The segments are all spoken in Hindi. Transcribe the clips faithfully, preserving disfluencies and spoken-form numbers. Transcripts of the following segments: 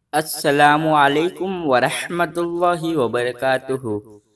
अस्सलामु अलैकुम वरहमतुल्लाहि वबरकातुहू।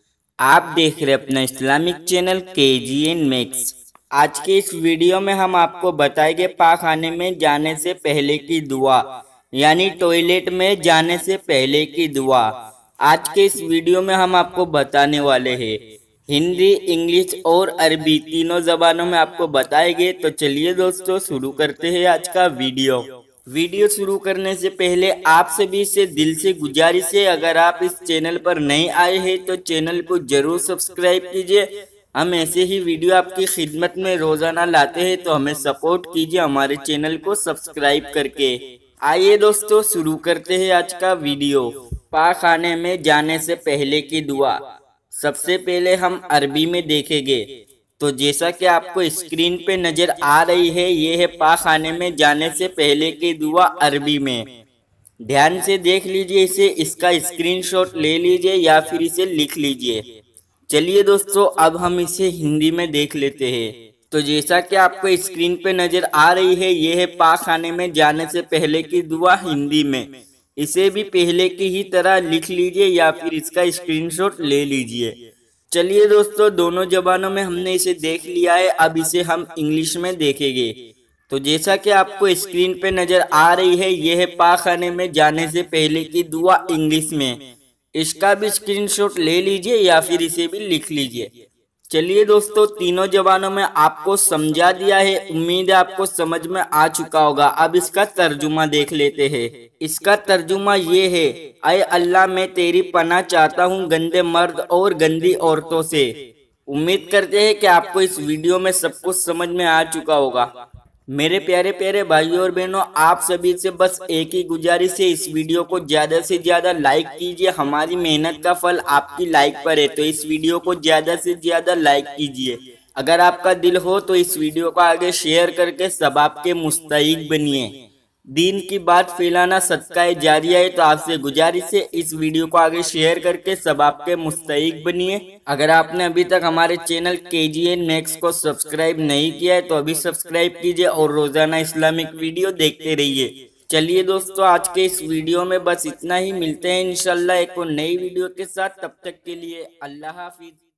आप देख रहे अपना इस्लामिक चैनल के जी एन मैक्स। आज के इस वीडियो में हम आपको बताएंगे पाखाने में जाने से पहले की दुआ, यानी टॉयलेट में जाने से पहले की दुआ। आज के इस वीडियो में हम आपको बताने वाले हैं। हिंदी, इंग्लिश और अरबी तीनों जबानों में आपको बताएंगे। तो चलिए दोस्तों शुरू करते हैं आज का वीडियो। वीडियो शुरू करने से पहले आप सभी से दिल से गुजारिश है, अगर आप इस चैनल पर नए आए हैं तो चैनल को जरूर सब्सक्राइब कीजिए। हम ऐसे ही वीडियो आपकी खिदमत में रोजाना लाते हैं, तो हमें सपोर्ट कीजिए हमारे चैनल को सब्सक्राइब करके। आइए दोस्तों शुरू करते हैं आज का वीडियो। पाखाने में जाने से पहले की दुआ सबसे पहले हम अरबी में देखेंगे। तो जैसा कि आपको स्क्रीन पे नजर आ रही है, ये है पाखाने में जाने से पहले की दुआ अरबी में। ध्यान से देख लीजिए इसे, इसका स्क्रीनशॉट ले लीजिए या फिर इसे लिख लीजिए। चलिए दोस्तों अब हम इसे हिंदी में देख लेते हैं। तो जैसा कि आपको स्क्रीन पे नजर आ रही है, ये है पाखाने में जाने से पहले की दुआ हिंदी में। इसे भी पहले की ही तरह लिख लीजिए या फिर इसका स्क्रीनशॉट ले लीजिए। चलिए दोस्तों दोनों जबानों में हमने इसे देख लिया है, अब इसे हम इंग्लिश में देखेंगे। तो जैसा कि आपको स्क्रीन पे नजर आ रही है, यह है पाखाने में जाने से पहले की दुआ इंग्लिश में। इसका भी स्क्रीनशॉट ले लीजिए या फिर इसे भी लिख लीजिए। चलिए दोस्तों तीनों जबानों में आपको समझा दिया है, उम्मीद है आपको समझ में आ चुका होगा। अब इसका तर्जुमा देख लेते हैं। इसका तर्जुमा ये है, अय अल्लाह मैं तेरी पनाह चाहता हूँ गंदे मर्द और गंदी औरतों से। उम्मीद करते हैं कि आपको इस वीडियो में सब कुछ समझ में आ चुका होगा। मेरे प्यारे प्यारे भाइयों और बहनों, आप सभी से बस एक ही गुजारिश है, इस वीडियो को ज्यादा से ज्यादा लाइक कीजिए। हमारी मेहनत का फल आपकी लाइक पर है, तो इस वीडियो को ज्यादा से ज्यादा लाइक कीजिए। अगर आपका दिल हो तो इस वीडियो को आगे शेयर करके सब आपके मुस्तहिक बनिए। दीन की बात फैलाना सदका जारिया है, तो आपसे गुजारिश है इस वीडियो को आगे शेयर करके सब आपके मुस्तहिक बनिए। अगर आपने अभी तक हमारे चैनल के जी एन मैक्स को सब्सक्राइब नहीं किया है तो अभी सब्सक्राइब कीजिए और रोजाना इस्लामिक वीडियो देखते रहिए। चलिए दोस्तों आज के इस वीडियो में बस इतना ही, मिलते हैं इंशाल्लाह एक और नई वीडियो के साथ। तब तक के लिए अल्लाह हाफिज।